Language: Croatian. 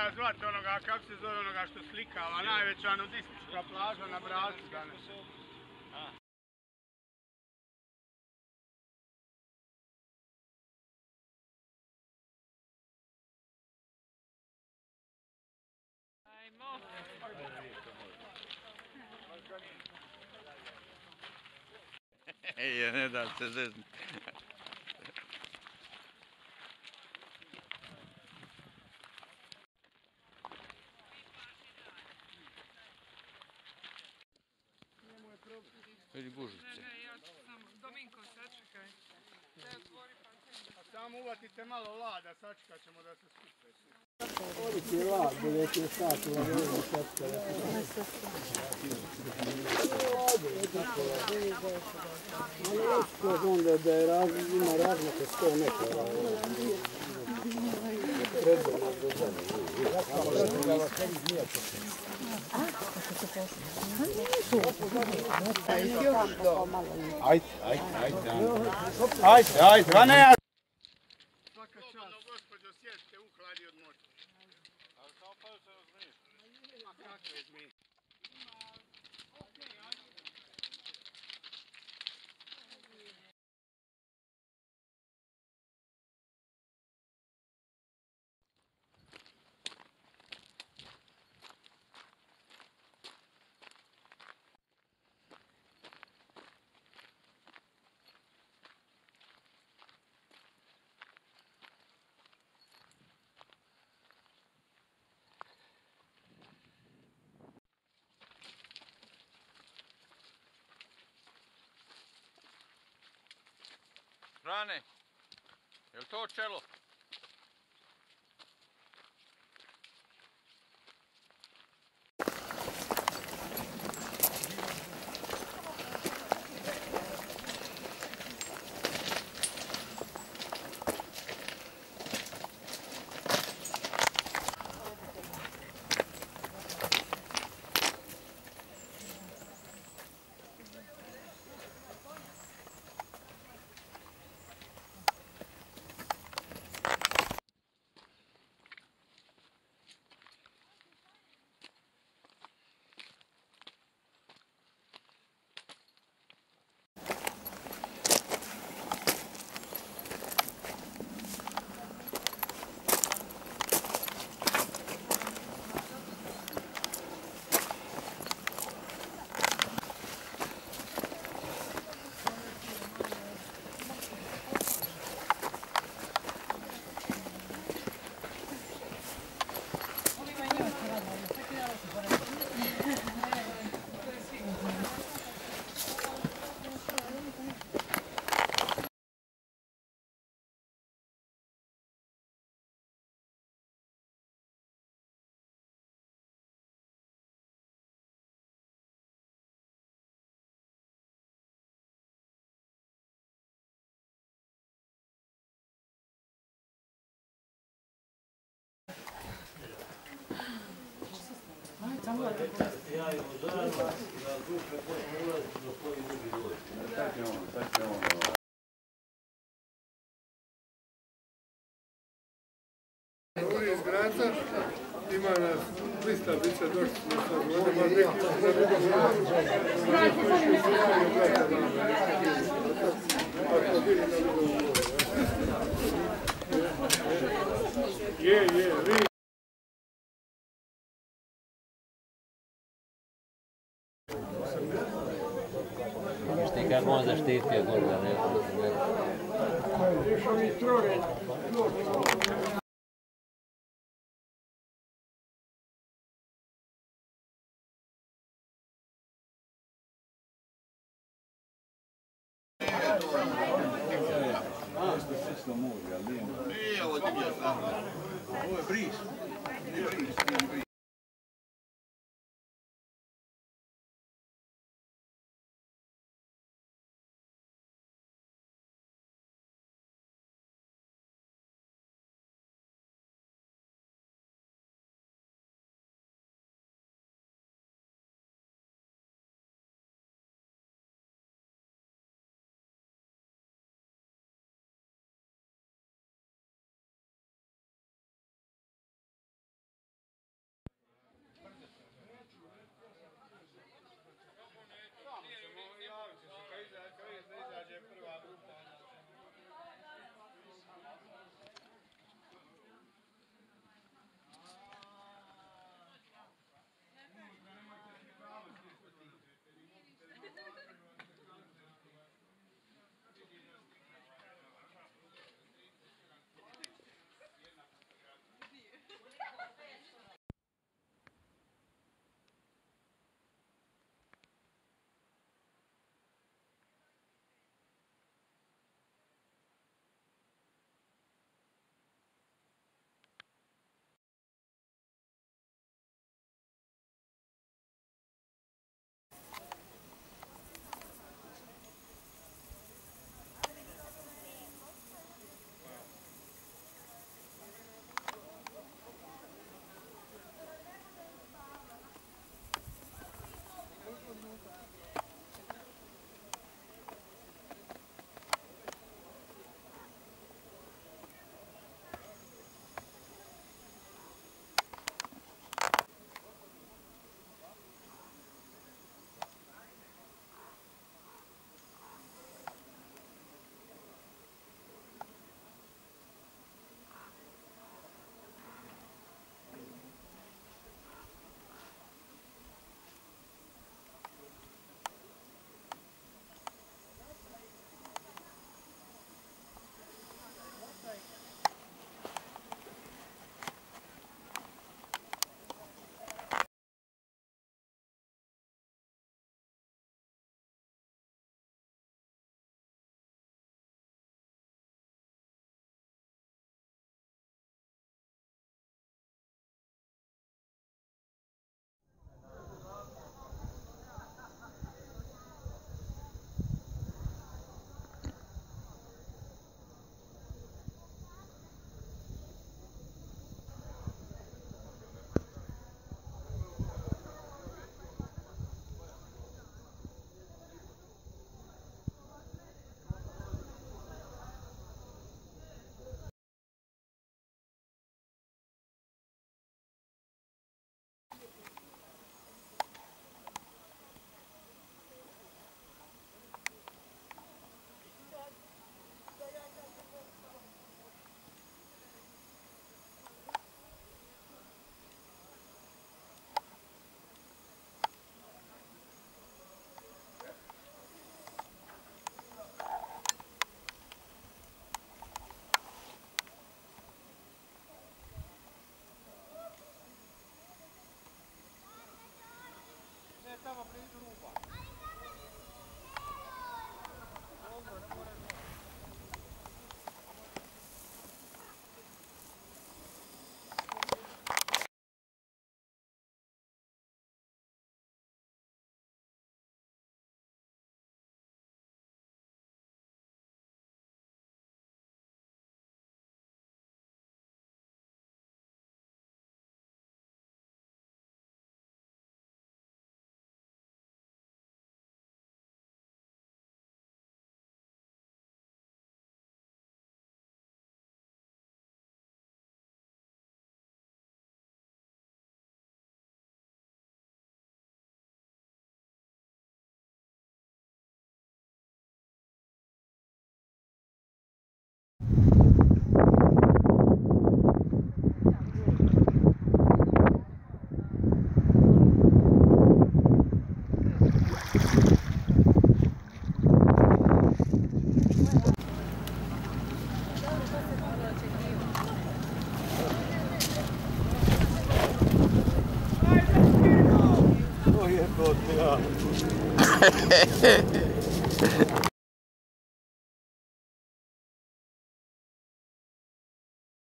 ja zvati onoga, kako se zove onoga što slikava, najveća nudistička plaža na Braču danas. Ej, ne da se zezni. Vidi gužice. Dominko, sačekaj. Samo uvatite malo lada, sačekat ćemo da se skupe. Ovdje je lad, 19 sati, ali ovdje sačekaj. Ali onda da ima razlike 100 metara. Predvodno do Ajde, a ne! Svaka čast. Gospođo, sjedite, uhladi od moća. Ali samo pa se razmiješ. Ma kakve zmije? Frane, je li to čelo? Ovdje iz Graca ima nas 300 bića došli na svog voda, ma neki za drugom je, Ti kad on zaštitio gorda, ne? Još ovi troje. Nije ovo divlja strana. Ovo je bris. Oh, je to, ja.